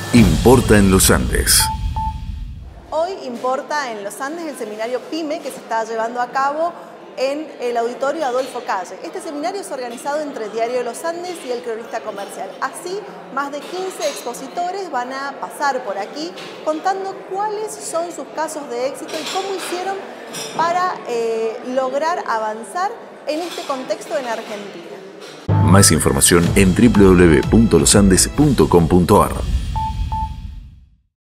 Importa en los Andes. Hoy Importa en los Andes el seminario PYME que se está llevando a cabo en el auditorio Adolfo Calle. Este seminario es organizado entre Diario de los Andes y El Cronista Comercial. Así, más de 15 expositores van a pasar por aquí contando cuáles son sus casos de éxito y cómo hicieron para lograr avanzar en este contexto en Argentina. Más información en www.losandes.com.ar.